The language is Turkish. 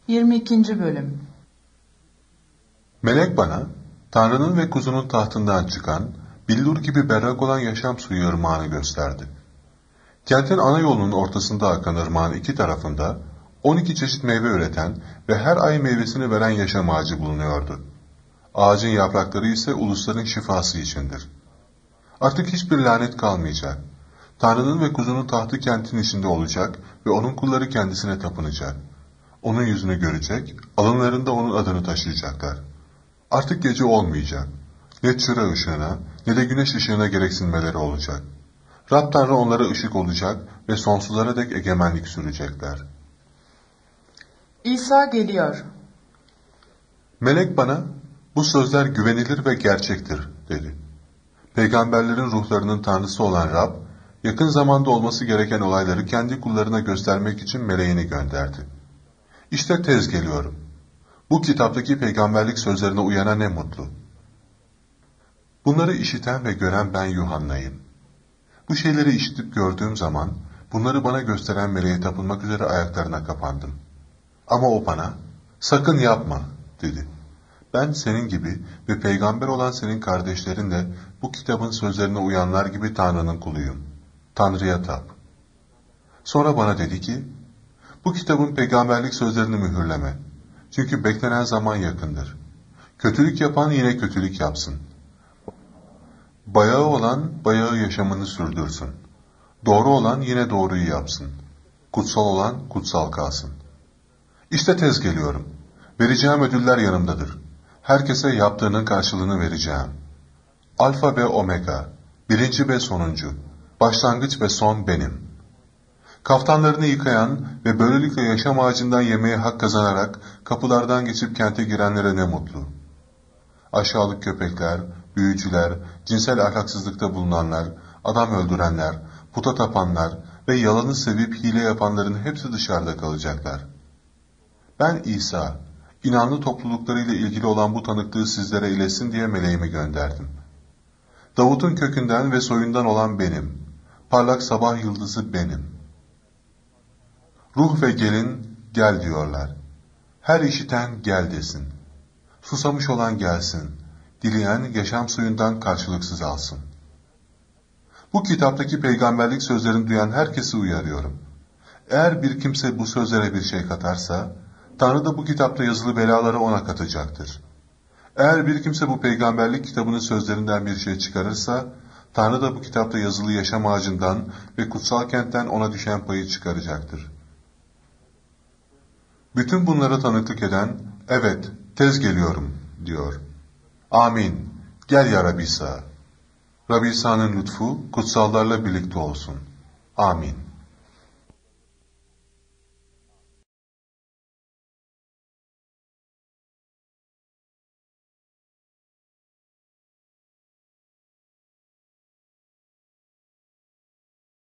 22. Bölüm. Melek bana, Tanrı'nın ve kuzunun tahtından çıkan, billur gibi berrak olan yaşam suyu ırmağını gösterdi. Kentin ana yolunun ortasında akan ırmağın iki tarafında, 12 çeşit meyve üreten ve her ay meyvesini veren yaşam ağacı bulunuyordu. Ağacın yaprakları ise ulusların şifası içindir. Artık hiçbir lanet kalmayacak. Tanrı'nın ve kuzunun tahtı kentin içinde olacak ve onun kulları kendisine tapınacak. Onun yüzünü görecek, alınlarında onun adını taşıyacaklar. Artık gece olmayacak. Ne çıra ışığına ne de güneş ışığına gereksinmeleri olacak. Rab Tanrı onlara ışık olacak ve sonsuzlara dek egemenlik sürecekler. İsa geliyor. Melek bana, bu sözler güvenilir ve gerçektir, dedi. Peygamberlerin ruhlarının Tanrısı olan Rab, yakın zamanda olması gereken olayları kendi kullarına göstermek için meleğini gönderdi. İşte tez geliyorum. Bu kitaptaki peygamberlik sözlerine uyana ne mutlu. Bunları işiten ve gören ben Yuhanna'yım. Bu şeyleri işitip gördüğüm zaman, bunları bana gösteren meleğe tapınmak üzere ayaklarına kapandım. Ama o bana, sakın yapma, dedi. Ben senin gibi ve peygamber olan senin kardeşlerin de bu kitabın sözlerine uyanlar gibi Tanrı'nın kuluyum. Tanrı'ya tap. Sonra bana dedi ki, bu kitabın peygamberlik sözlerini mühürleme. Çünkü beklenen zaman yakındır. Kötülük yapan yine kötülük yapsın. Bayağı olan bayağı yaşamını sürdürsün. Doğru olan yine doğruyu yapsın. Kutsal olan kutsal kalsın. İşte tez geliyorum. Vereceğim ödüller yanımdadır. Herkese yaptığının karşılığını vereceğim. Alfa ve Omega, birinci ve sonuncu, başlangıç ve son benim. Kaftanlarını yıkayan ve böylelikle yaşam ağacından yemeye hak kazanarak kapılardan geçip kente girenlere ne mutlu. Aşağılık köpekler, büyücüler, cinsel ahlaksızlıkta bulunanlar, adam öldürenler, puta tapanlar ve yalanı sevip hile yapanların hepsi dışarıda kalacaklar. Ben İsa, inanlı topluluklarıyla ilgili olan bu tanıklığı sizlere iletsin diye meleğimi gönderdim. Davut'un kökünden ve soyundan olan benim, parlak sabah yıldızı benim. Ruh ve gelin, gel diyorlar. Her işiten gel desin. Susamış olan gelsin. Dileyen yaşam suyundan karşılıksız alsın. Bu kitaptaki peygamberlik sözlerini duyan herkesi uyarıyorum. Eğer bir kimse bu sözlere bir şey katarsa, Tanrı da bu kitapta yazılı belaları ona katacaktır. Eğer bir kimse bu peygamberlik kitabının sözlerinden bir şey çıkarırsa, Tanrı da bu kitapta yazılı yaşam ağacından ve kutsal kentten ona düşen payı çıkaracaktır. Bütün bunlara tanıklık eden, evet, tez geliyorum, diyor. Amin. Gel ya Rabbi İsa. Rabbi İsa'nın lütfu, kutsallarla birlikte olsun. Amin.